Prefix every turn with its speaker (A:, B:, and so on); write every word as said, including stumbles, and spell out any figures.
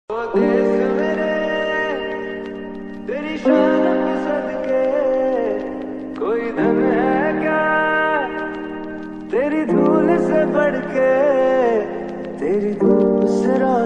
A: ओ देश मेरे तेरी शान पे सदके कोई धन है क्या तेरी धूल से बढ़ के तेरी धूप से रोशन